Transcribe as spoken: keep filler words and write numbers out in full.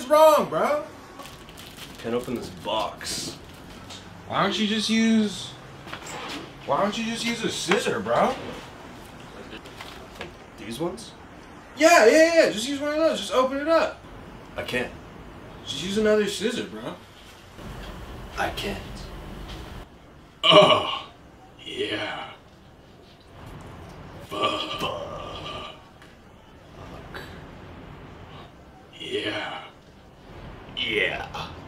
wrong, bro? Can't open this box. Why don't you just use... Why don't you just use a scissor, bro? These ones? Yeah, yeah, yeah. Just use one of those. Just open it up. I can't. Just use another scissor, bro. I can't. Oh, yeah. Fuck. Yeah. Yeah.